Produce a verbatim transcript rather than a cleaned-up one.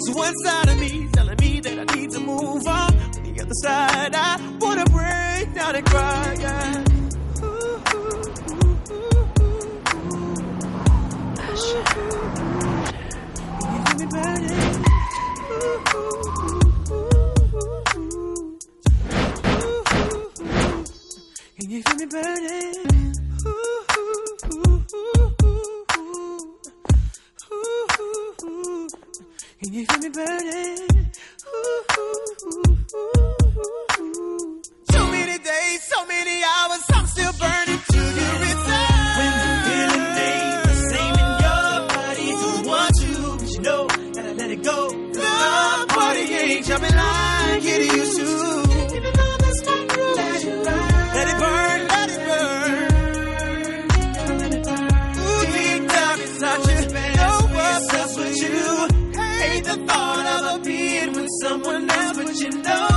There's one side of me telling me that I need to move on. On the other side, I wanna break down and cry. Yeah. Ooh, ooh, ooh, ooh, ooh. You feel me burning? Ooh, ooh, ooh, ooh, ooh. Can you feel me burning? Ooh, ooh, ooh, ooh, ooh, ooh, ooh. Can you feel me burning? Ooh, ooh, ooh, ooh, ooh. So many days, so many hours, I'm still burning to your return. When the feeling ain't the same in your body, don't want you, but you know, gotta let it go. The party ain't jumping like it used to. Even though that's my rule, let it burn. Let it burn, let it burn. Let it burn. Ooh, deep down inside you, know what's up with you. Hate the thought of being with someone else, but you know